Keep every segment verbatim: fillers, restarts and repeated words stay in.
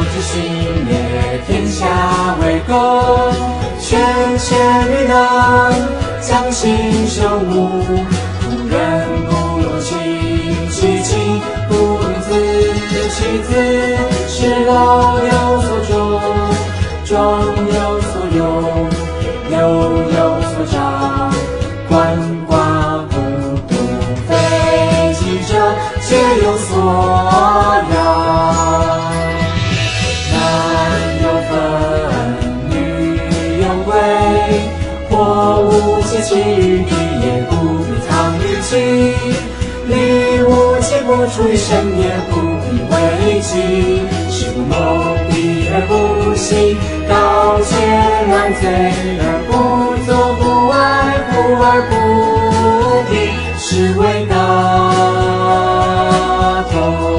之心也，天下为公。权贤与能，将心修武。古人不用亲戚亲，不用自欺自。使老有所终，壮有所用，幼有所长。鳏寡孤独废疾者，皆有所养。男有分，女有归。或无其妻与女，也不必藏于己。礼无其过出于身，也不必为己。事不谋，避而不行；盗窃乱贼，而不作，不爱护而不听，是为大同。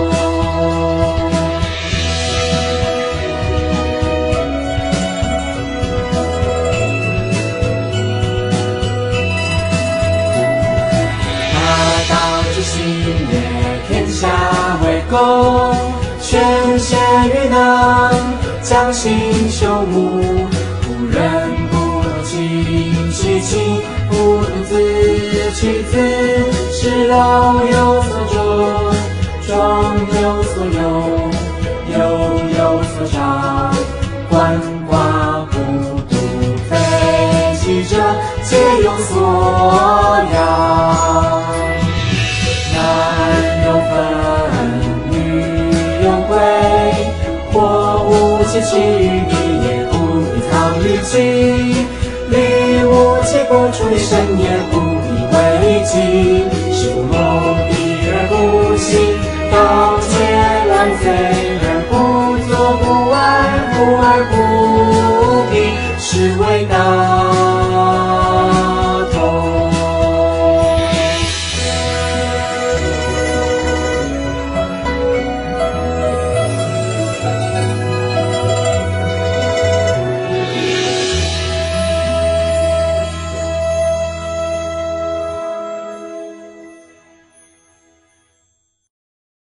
天下为公，权贤与能，将心修武。古人不用亲戚亲，不用自欺自。使老有所终，壮有所用，幼有所长。鳏寡孤独废疾者，皆有所养。男有分，女有归。或无其妻与女，也不必藏于己。礼无其过出于身，也不必为己。